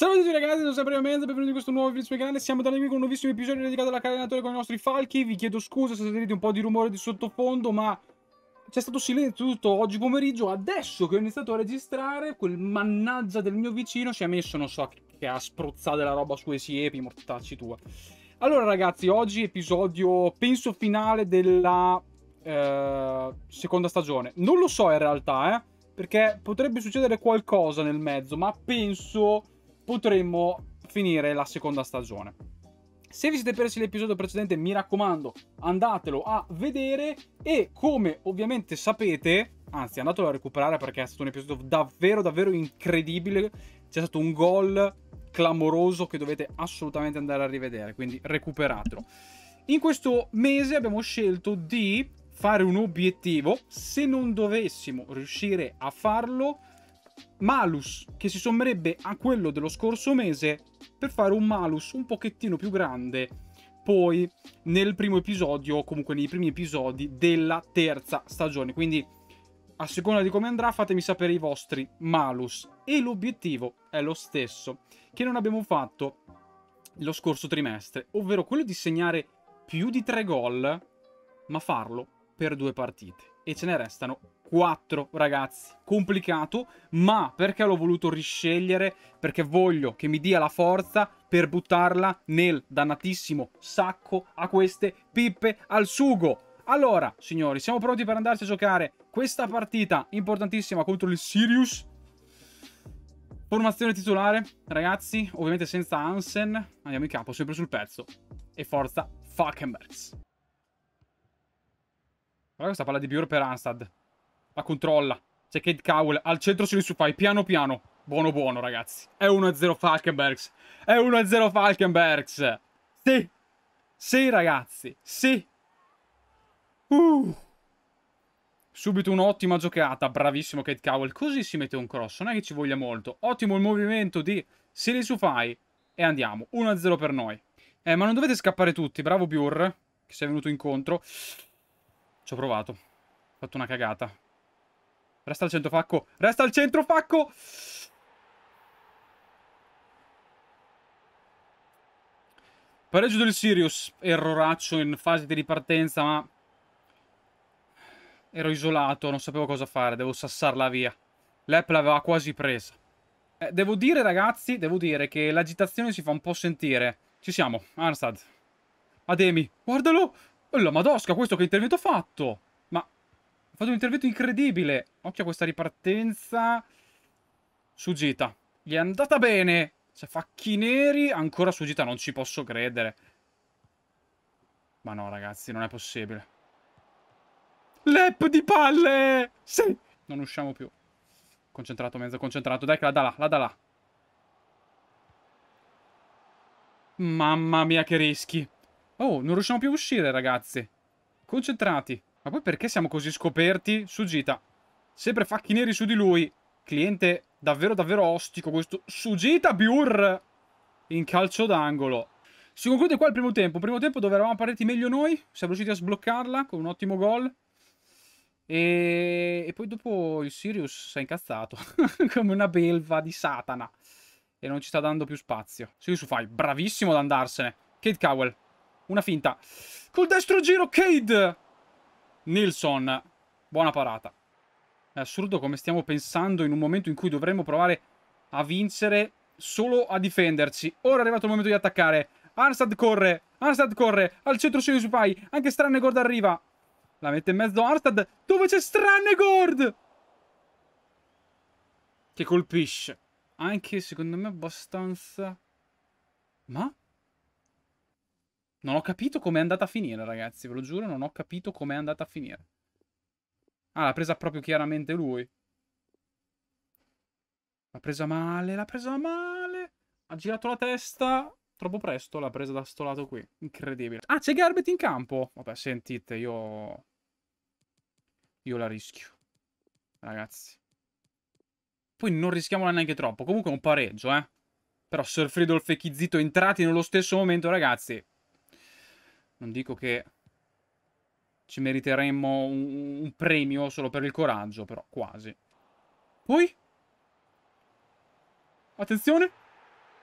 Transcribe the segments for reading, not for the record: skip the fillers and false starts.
Salve a tutti ragazzi, sono sempre io Menzo, benvenuti in questo nuovo video sul mio canale. Siamo tornati qui con un nuovissimo episodio dedicato alla calenatore con i nostri falchi. Vi chiedo scusa se sentite un po' di rumore di sottofondo, ma c'è stato silenzio tutto oggi pomeriggio. Adesso che ho iniziato a registrare, quel mannaggia del mio vicino si è messo, non so, che ha spruzzato della roba sui siepi, mortacci tua. Allora ragazzi, oggi episodio, penso, finale della seconda stagione. Non lo so in realtà, perché potrebbe succedere qualcosa nel mezzo, ma penso potremmo finire la seconda stagione. Se vi siete persi l'episodio precedente, mi raccomando, andatelo a vedere. E come ovviamente sapete, anzi andatelo a recuperare perché è stato un episodio davvero davvero incredibile. C'è stato un gol clamoroso che dovete assolutamente andare a rivedere, quindi recuperatelo. In questo mese abbiamo scelto di fare un obiettivo. Se non dovessimo riuscire a farlo, malus che si sommerebbe a quello dello scorso mese, per fare un malus un pochettino più grande poi nel primo episodio, o comunque nei primi episodi della terza stagione. Quindi a seconda di come andrà fatemi sapere i vostri malus. E l'obiettivo è lo stesso che non abbiamo fatto lo scorso trimestre, ovvero quello di segnare più di 3 gol, ma farlo per 2 partite. E ce ne restano 4, ragazzi. Complicato, ma perché l'ho voluto riscegliere? Perché voglio che mi dia la forza per buttarla nel dannatissimo sacco a queste pippe al sugo. Allora, signori, siamo pronti per andarci a giocare questa partita importantissima contro il Sirius. Formazione titolare, ragazzi, ovviamente senza Hansen. Andiamo in campo, sempre sul pezzo. E forza Falkenbergs. Guarda questa palla di Björk per Anstad. La controlla. C'è Kate Cowell. Al centro se li su fai. Piano piano. Buono buono, ragazzi. È 1-0 Falkenbergs. È 1-0 Falkenbergs. Sì. Sì, ragazzi. Sì. Subito un'ottima giocata. Bravissimo Kate Cowell. Così si mette un cross. Non è che ci voglia molto. Ottimo il movimento di Sili fai. E andiamo. 1-0 per noi. Ma non dovete scappare tutti. Bravo Björk, che sei venuto incontro. Ci ho provato. Ho fatto una cagata. Resta al centro Facco. Resta al centro Facco. Pareggio del Sirius. Erroraccio in fase di ripartenza, ma ero isolato, non sapevo cosa fare. Devo sassarla via. L'App l'aveva quasi presa. Devo dire, ragazzi, devo dire che l'agitazione si fa un po' sentire. Ci siamo. Arnstad. Ademi. Guardalo. Oh, la madosca, questo che intervento ha fatto. Ma ha fatto un intervento incredibile. Occhio a questa ripartenza. Su Gita. Gli è andata bene. C'è Facchi neri. Ancora su Gita, non ci posso credere. Ma no, ragazzi, non è possibile. Lep di palle! Sì! Non usciamo più. Concentrato, mezzo concentrato. Dai che la dà là, la dà là. Mamma mia che rischi. Oh, non riusciamo più a uscire, ragazzi. Concentrati. Ma poi perché siamo così scoperti? Su Gita. Sempre Facchi neri su di lui. Cliente davvero davvero ostico questo. Su Gita Bjur. In calcio d'angolo. Si conclude qua il primo tempo. Primo tempo dove eravamo partiti meglio noi. Siamo riusciti a sbloccarla con un ottimo gol. E poi dopo il Sirius si è incazzato. Come una belva di Satana. E non ci sta dando più spazio. Sirius fai. Bravissimo ad andarsene. Kate Cowell. Una finta. Col destro giro Cade. Nilsson. Buona parata. È assurdo come stiamo pensando in un momento in cui dovremmo provare a vincere solo a difenderci. Ora è arrivato il momento di attaccare. Arnstad corre. Arnstad corre. Al centro Sirius fai. Anche Strannegord arriva. La mette in mezzo Arnstad. Dove c'è Strannegord? Che colpisce. Anche secondo me abbastanza. Ma? Non ho capito com'è andata a finire, ragazzi. Ve lo giuro, non ho capito com'è andata a finire. Ah, l'ha presa proprio chiaramente lui. L'ha presa male, l'ha presa male. Ha girato la testa. Troppo presto l'ha presa da sto lato qui. Incredibile. Ah, c'è Garbett in campo. Vabbè, sentite, io la rischio. Ragazzi. Poi non rischiamola neanche troppo. Comunque è un pareggio, eh. Però Sir Fridolf e Chizito entrati nello stesso momento, ragazzi. Non dico che ci meriteremmo un premio solo per il coraggio, però quasi. Poi? Attenzione.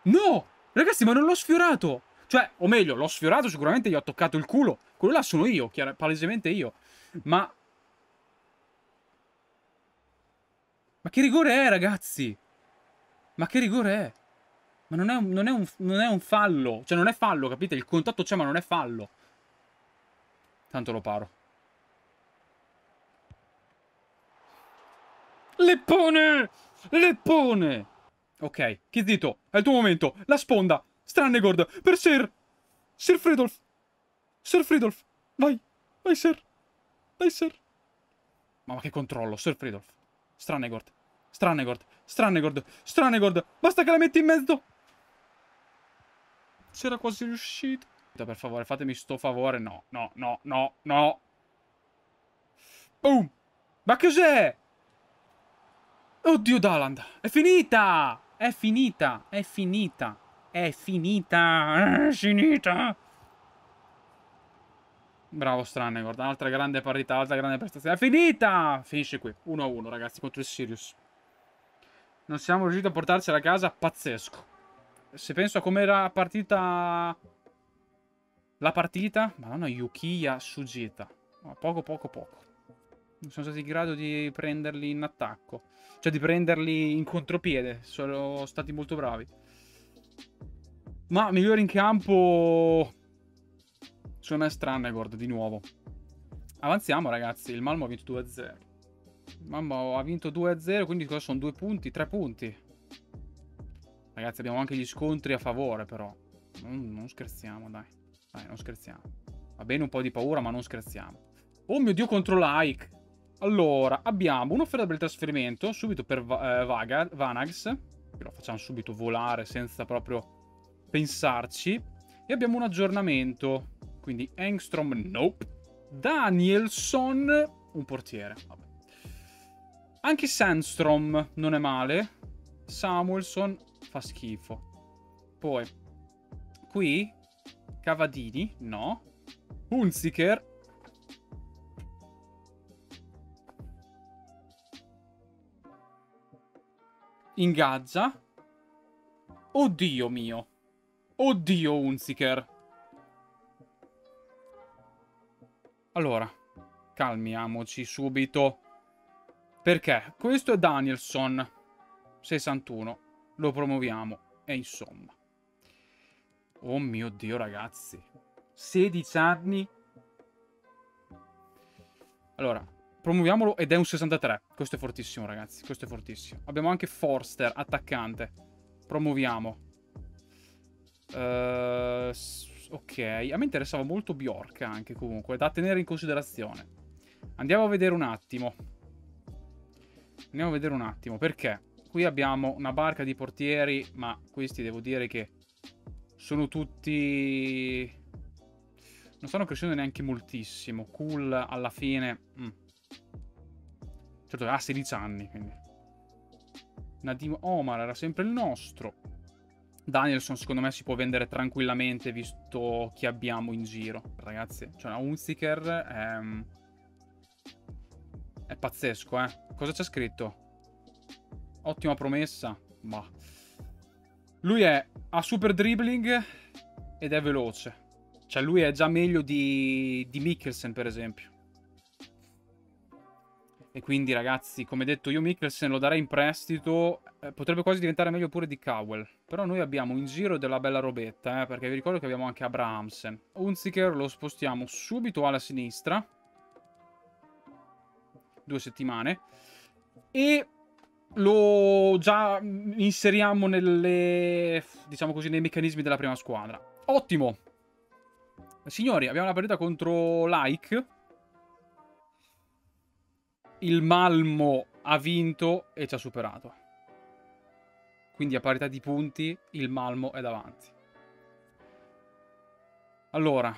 No! Ragazzi, ma non l'ho sfiorato! Cioè, o meglio, l'ho sfiorato, sicuramente gli ho toccato il culo. Quello là sono io, palesemente io. Ma... Ma che rigore è, ragazzi? Ma che rigore è? Ma non è un fallo. Cioè, non è fallo, capite? Il contatto c'è, ma non è fallo. Tanto lo paro. Leppone! Leppone! Ok, chi zitto? È il tuo momento. La sponda. Strannegord. Per Sir. Sir Fridolf. Sir Fridolf. Vai. Vai, Sir. Vai, Sir. Ma che controllo. Sir Fridolf. Strannegord. Strannegord. Strannegord. Strannegord. Basta che la metti in mezzo. C'era quasi riuscito. Per favore, fatemi sto favore. No, no, no, no, no. Boom. Ma cos'è? Oddio, Daland. È finita. È finita. È finita. È finita. È finita. Bravo Strannegord. Altra grande parità, altra grande prestazione. È finita. Finisce qui. 1-1, ragazzi, contro il Sirius. Non siamo riusciti a portarcela a casa. Pazzesco. Se penso a com'era partita... La partita... Madonna, Yukiya Sugita. Poco. Non sono stati in grado di prenderli in attacco. Cioè di prenderli in contropiede. Sono stati molto bravi. Ma migliore in campo... Secondo me è Strannegord di nuovo. Avanziamo, ragazzi. Il Malmo ha vinto 2-0. Il Malmo ha vinto 2-0, quindi cosa sono? 2 punti? 3 punti. Ragazzi, abbiamo anche gli scontri a favore, però. Non scherziamo, dai. Dai, non scherziamo. Va bene un po' di paura, ma non scherziamo. Oh mio Dio, contro l'Aik. Allora, abbiamo un'offerta per il trasferimento, subito per Vanags. Lo facciamo subito volare, senza proprio pensarci. E abbiamo un aggiornamento. Quindi Engstrom, nope. Danielson, un portiere. Vabbè. Anche Sandstrom non è male. Samuelson fa schifo. Poi, qui, Cavadini, no. Hunziker. Ingaggia. Oddio mio. Oddio, Hunziker. Allora, calmiamoci subito. Perché? Questo è Danielson. 61. Lo promuoviamo. E insomma. Oh mio Dio, ragazzi. 16 anni. Allora, promuoviamolo ed è un 63. Questo è fortissimo, ragazzi. Questo è fortissimo. Abbiamo anche Forster, attaccante. Promuoviamo. Ok, a me interessava molto Bjork anche comunque, da tenere in considerazione. Andiamo a vedere un attimo. Andiamo a vedere un attimo, perché qui abbiamo una barca di portieri, ma questi devo dire che sono tutti... non stanno crescendo neanche moltissimo. Cool alla fine... Certo, ha 16 anni, quindi... Nadim Omar era sempre il nostro. Danielson secondo me si può vendere tranquillamente visto chi abbiamo in giro, ragazzi. Cioè, Hunziker è pazzesco, eh. Cosa c'è scritto? Ottima promessa. Bah. Lui ha super dribbling ed è veloce. Cioè, lui è già meglio di Mikkelsen, per esempio. E quindi, ragazzi, come detto, io Mikkelsen lo darei in prestito. Potrebbe quasi diventare meglio pure di Cowell. Però noi abbiamo in giro della bella robetta, perché vi ricordo che abbiamo anche Abrahamsen. Hunziker lo spostiamo subito alla sinistra. 2 settimane. E lo già inseriamo nelle... diciamo così, nei meccanismi della prima squadra. Ottimo! Signori, abbiamo la partita contro l'Aik. Il Malmo ha vinto e ci ha superato. Quindi a parità di punti il Malmo è davanti. Allora.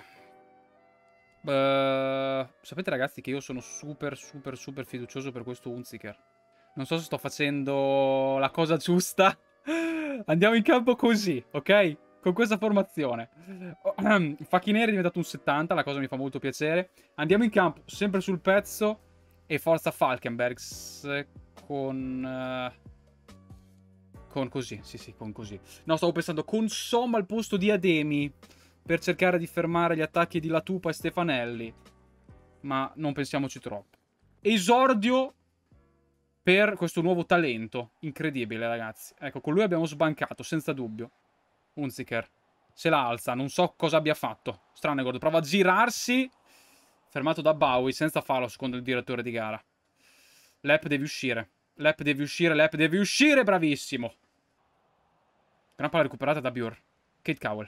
Sapete ragazzi che io sono super fiducioso per questo Hunziker. Non so se sto facendo la cosa giusta. Andiamo in campo così, ok? Con questa formazione. Facchineri è diventato un 70, la cosa mi fa molto piacere. Andiamo in campo sempre sul pezzo. E forza Falkenbergs con Con così, sì, con così. No, stavo pensando con Somma al posto di Ademi, per cercare di fermare gli attacchi di Latupa e Stefanelli. Ma non pensiamoci troppo. Esordio per questo nuovo talento. Incredibile, ragazzi. Ecco, con lui abbiamo sbancato, senza dubbio. Hunziker se la alza, non so cosa abbia fatto. Stranegord prova a girarsi. Fermato da Bowie, senza fallo, secondo il direttore di gara. Lep devi uscire. Lep devi uscire, Lep devi uscire, bravissimo. Gran palla recuperata da Björn. Kate Cowell.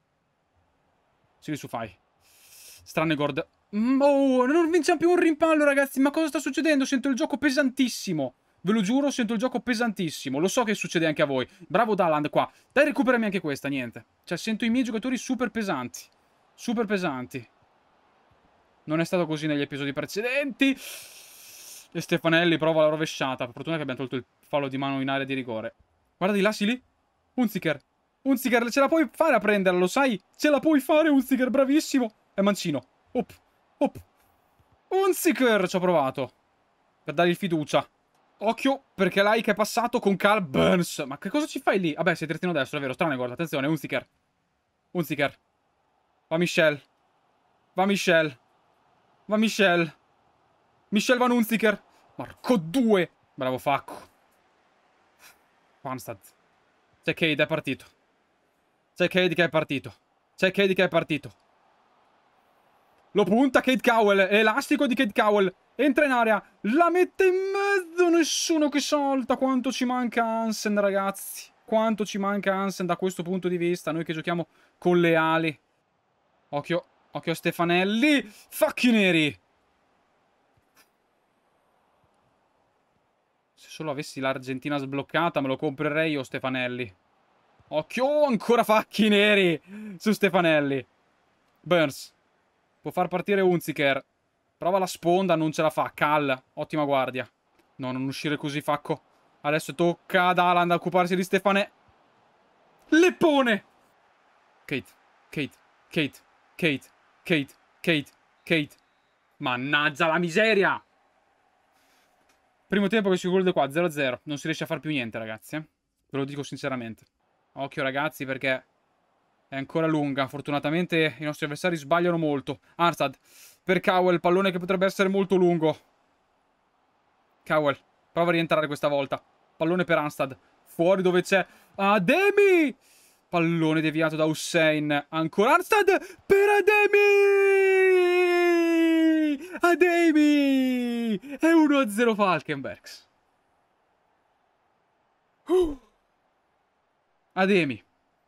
Sili Sufai. Stranegord. Oh, non vinciamo più un rimpallo, ragazzi. Ma cosa sta succedendo? Sento il gioco pesantissimo. Ve lo giuro, sento il gioco pesantissimo. Lo so che succede anche a voi. Bravo Daland qua. Dai, recuperami anche questa, niente. Cioè, sento i miei giocatori super pesanti. Super pesanti. Non è stato così negli episodi precedenti. E Stefanelli prova la rovesciata. Per fortuna che abbiamo tolto il fallo di mano in area di rigore. Guarda di là, Sili. Hunziker. Hunziker, ce la puoi fare a prenderla, lo sai? Ce la puoi fare, Hunziker, bravissimo. È mancino. Op. Hunziker, ci ho provato. Per dargli fiducia. Occhio, perché Like è passato con Carl Burns. Ma che cosa ci fai lì? Vabbè, sei terzino destro, è vero. Strano, guarda, attenzione, Hunziker. Va Michel. Michel Van Hunziker. Marco 2. Bravo Facco. Fanstad. C'è Cade, è partito. C'è Cade che è partito. Lo punta Kate Cowell. Elastico di Kate Cowell. Entra in area. La mette in mezzo. Nessuno che salta. Quanto ci manca Hansen, ragazzi. Quanto ci manca Hansen da questo punto di vista. Noi che giochiamo con le ali. Occhio a Stefanelli. Facchi neri. Se solo avessi l'Argentina sbloccata me lo comprerei io Stefanelli. Occhio, ancora facchi neri su Stefanelli. Burns. Può far partire Hunziker. Prova la sponda, non ce la fa. Cal, ottima guardia. No, non uscire così, Facco. Adesso tocca ad Alan occuparsi di Stefanelli. Leppone! Kate. Mannaggia la miseria! Primo tempo che si chiude qua, 0-0. Non si riesce a far più niente, ragazzi. Ve lo dico sinceramente. Occhio, ragazzi, perché è ancora lunga. Fortunatamente i nostri avversari sbagliano molto. Arnstad per Cowell, pallone che potrebbe essere molto lungo. Cowell, prova a rientrare questa volta. Pallone per Arnstad. Fuori dove c'è Ademi! Pallone deviato da Hussein. Ancora Arnstad per Ademi! È 1-0 Falkenbergs. Ademi.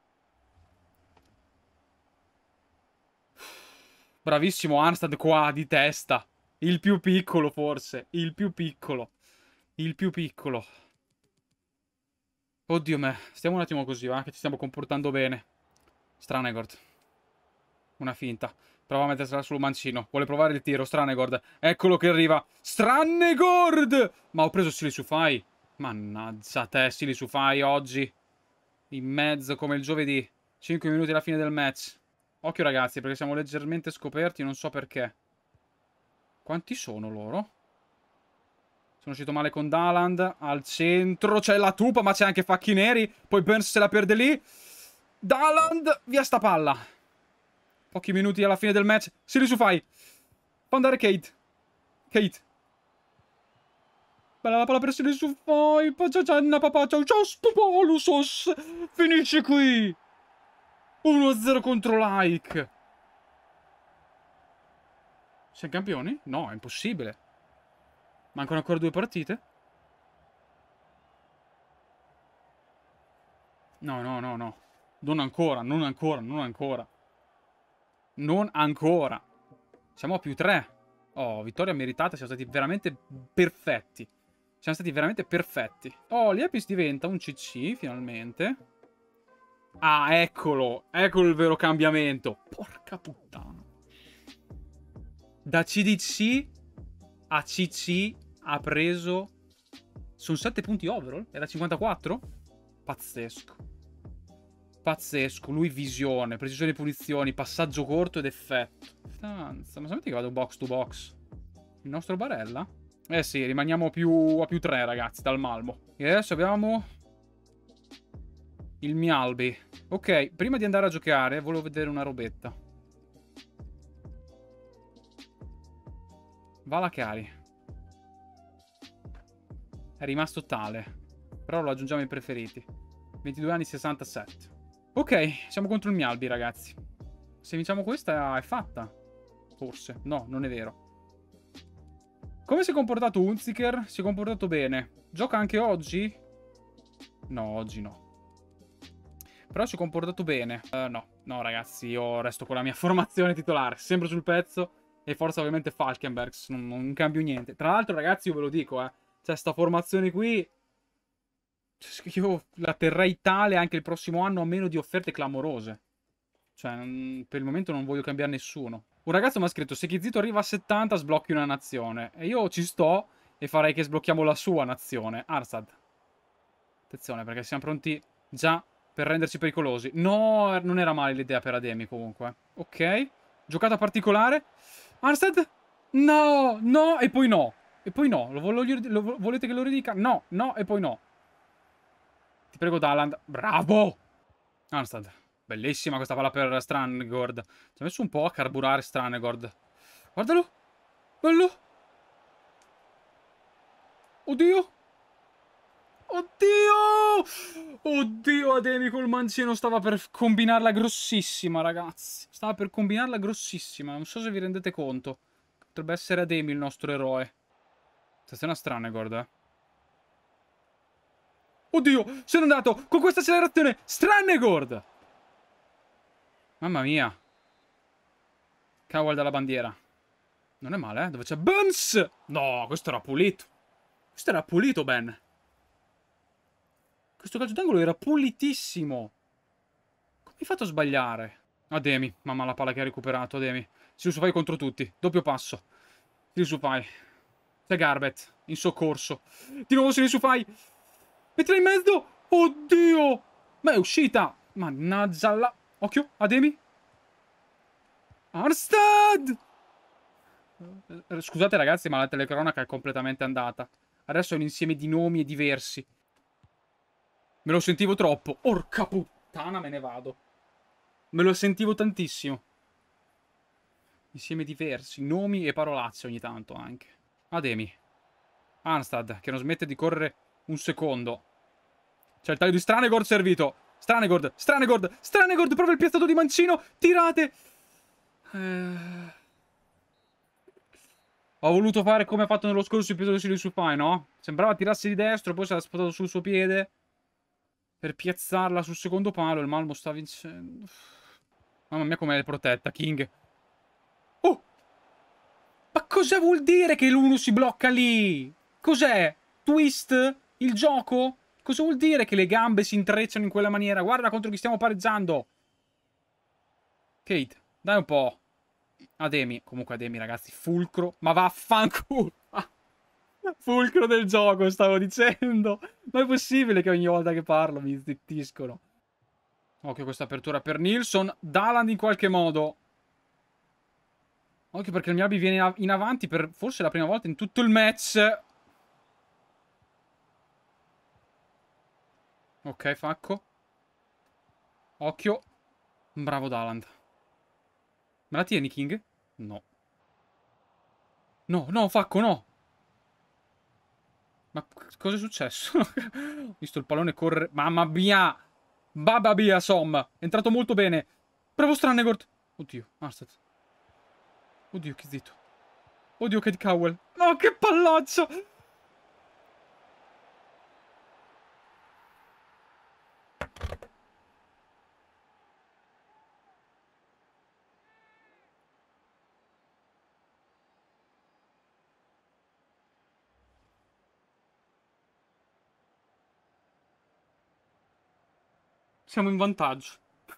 Bravissimo Arnstad qua, di testa. Il più piccolo, forse. Il più piccolo. Oddio me. Stiamo un attimo così, va? Che ci stiamo comportando bene. Stranegord. Una finta. Prova a mettersela sul mancino. Vuole provare il tiro. Stranegord. Eccolo che arriva. Stranegord! Ma ho preso Sili Sufai. Mannaggia te, Sili Sufai oggi. In mezzo come il giovedì. 5 minuti alla fine del match. Occhio ragazzi, perché siamo leggermente scoperti, non so perché. Quanti sono loro? Sono uscito male con Daland. Al centro c'è la Tupa, ma c'è anche Facchi Neri. Poi Burns se la perde lì. Daland, via sta palla. Pochi minuti alla fine del match. Sili Sufai. Fa andare Kate. Bella la palla per Sili Sufai. Paciacenna papà. Ciao Spopolusos. Finisce qui. 1-0 contro Like. Siamo campioni? No, è impossibile. Mancano ancora 2 partite? No. Non ancora. Siamo a più 3. Oh, vittoria meritata. Siamo stati veramente perfetti. Oh, Liepis diventa un CC, finalmente. Ah, eccolo. Eccolo il vero cambiamento. Porca puttana. Da CDC a CC ha preso... Sono 7 punti overall? Era 54? Pazzesco. Lui visione, precisione di punizioni, passaggio corto ed effetto. Stanza. Ma sapete che vado box to box? Il nostro Barella? Eh sì, rimaniamo a più 3, ragazzi, dal Malmo. E adesso abbiamo... Il Mialbi. Ok, prima di andare a giocare, volevo vedere una robetta. Valacari. È rimasto tale. Però lo aggiungiamo ai preferiti. 22 anni, 67. Ok, siamo contro il Mialbi, ragazzi. Se vinciamo questa è fatta. Forse. No, non è vero. Come si è comportato Hunziker? Si è comportato bene. Gioca anche oggi? No, oggi no. Però si è comportato bene. No, ragazzi, io resto con la mia formazione titolare. Sempre sul pezzo. E forza ovviamente Falkenbergs. Non cambio niente. Tra l'altro, ragazzi, io ve lo dico, Cioè, sta formazione qui... Io la terrei tale anche il prossimo anno a meno di offerte clamorose. Cioè, per il momento non voglio cambiare nessuno. Un ragazzo mi ha scritto: se Chizito arriva a 70 sblocchi una nazione. E io ci sto e farei che sblocchiamo la sua nazione. Arstad. Attenzione, perché siamo pronti già per renderci pericolosi. No, non era male l'idea per Ademi comunque. Ok. Giocata particolare. Arstad. No, no, e poi no. E poi no. Volete che lo ridica? No, no, e poi no. Ti prego, Daland. Bravo! Arnstad. Bellissima questa palla per Strangord. Ci ha messo un po' a carburare Strangord. Guardalo. Bello. Oddio. Oddio. Oddio, Ademi col mancino stava per combinarla grossissima, ragazzi. Stava per combinarla grossissima. Non so se vi rendete conto. Potrebbe essere Ademi il nostro eroe. Attenzione a Strangord, Oddio, se n'è andato con questa accelerazione. Strangord. Mamma mia. Cowell dalla bandiera. Non è male, Dove c'è Burns? No, questo era pulito. Questo era pulito, Ben. Questo calcio d'angolo era pulitissimo. Come hai fatto a sbagliare? Ademi. Mamma la palla che ha recuperato, Ademi. Silusufai contro tutti. Doppio passo. Silusufai. C'è Garbett. In soccorso. Di nuovo Silusufai. Mettila in mezzo. Oddio. Ma è uscita. Mannaggia la... Occhio, Ademi. Arnstad! Scusate ragazzi, ma la telecronaca è completamente andata. Adesso è un insieme di nomi e diversi. Me lo sentivo troppo. Porca puttana, me ne vado. Me lo sentivo tantissimo. Insieme diversi, nomi e parolazze ogni tanto anche. Ademi. Arnstad, che non smette di correre un secondo. C'è il taglio di Stranegord servito. Stranegord, Stranegord, Stranegord, prova il piazzato di mancino. Tirate. Ho voluto fare come ha fatto nello scorso episodio di Sufai, no? Sembrava tirarsi di destro, poi si era spostato sul suo piede per piazzarla sul secondo palo. Il Malmo sta vincendo. Mamma mia com'è protetta, King. Oh! Ma cosa vuol dire che l'uno si blocca lì? Cos'è? Twist? Il gioco? Cosa vuol dire che le gambe si intrecciano in quella maniera? Guarda contro chi stiamo pareggiando. Kate, dai un po'. Ademi. Comunque Ademi, ragazzi, fulcro. Ma vaffanculo. Fulcro del gioco, stavo dicendo. Ma è possibile che ogni volta che parlo mi zittiscono. Occhio questa apertura per Nilsson. Daland in qualche modo. Occhio perché il Miabi viene in avanti per forse la prima volta in tutto il match. Ok, Facco. Occhio. Bravo Daland. Me la tieni, King? No. No, no, Facco, no. Ma cosa è successo? Ho visto il pallone correre. Mamma mia! Baba mia, Som. È entrato molto bene. Bravo Stranegord. Oddio, Arset. Oddio, che zitto. Oddio, Kate Cowell. No, che pallaccio! Siamo in vantaggio.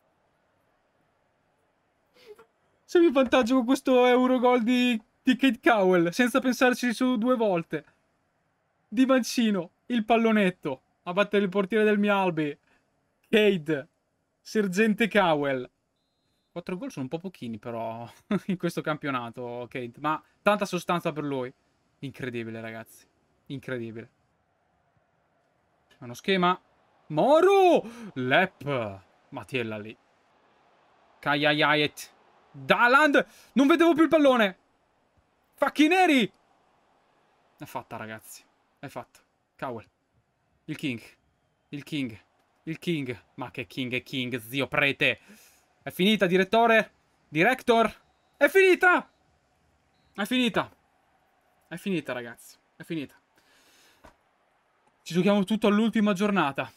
Siamo in vantaggio con questo Eurogol di Kate Cowell, senza pensarci su due volte. Di mancino, il pallonetto, a battere il portiere del Mialbi. Kate, sergente Cowell. 4 gol sono un po' pochini però in questo campionato, Kate. Ma tanta sostanza per lui. Incredibile, ragazzi. Incredibile. È uno schema Moro! Lep. Mattiella lì. Kayayayet. Daland! Non vedevo più il pallone! Facchi neri! È fatta, ragazzi. È fatta. Cowell. Il King. Il King. Il King. Ma che King è King, zio prete. È finita, direttore. Director. È finita! È finita. È finita, ragazzi. È finita. Ci giochiamo tutto all'ultima giornata.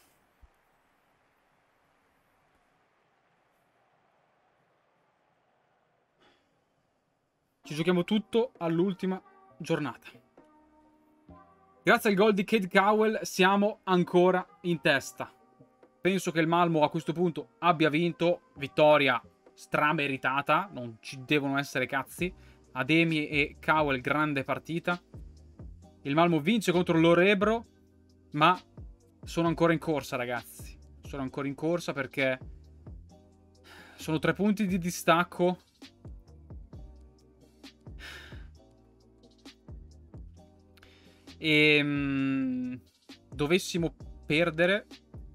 Ci giochiamo tutto all'ultima giornata. Grazie al gol di Cade Cowell siamo ancora in testa. Penso che il Malmo a questo punto abbia vinto. Vittoria strameritata. Non ci devono essere cazzi. Ademi e Cowell, grande partita. Il Malmo vince contro l'Orebro. Ma sono ancora in corsa, ragazzi. Sono ancora in corsa perché sono 3 punti di distacco. E dovessimo perdere,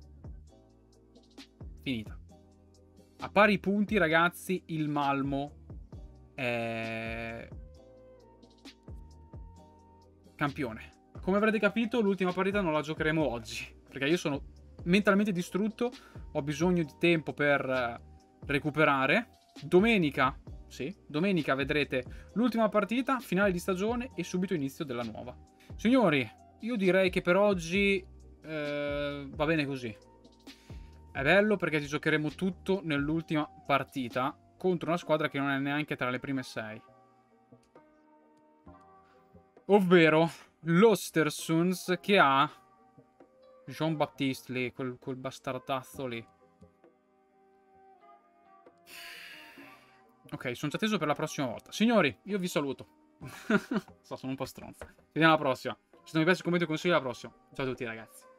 finita. A pari punti, ragazzi, il Malmo è campione. Come avrete capito, l'ultima partita non la giocheremo oggi, perché io sono mentalmente distrutto, ho bisogno di tempo per recuperare. Domenica, sì, domenica vedrete l'ultima partita, finale di stagione e subito inizio della nuova. Signori, io direi che per oggi va bene così. È bello perché ci giocheremo tutto nell'ultima partita contro una squadra che non è neanche tra le prime 6. Ovvero l'Ostersunds, che ha Jean-Baptiste lì, quel bastardazzo lì. Ok, sono già teso per la prossima volta. Signori, io vi saluto. Sono un po' stronzo. Ci vediamo alla prossima. Se non vi piace, commento e consiglio alla prossima. Ciao a tutti, ragazzi.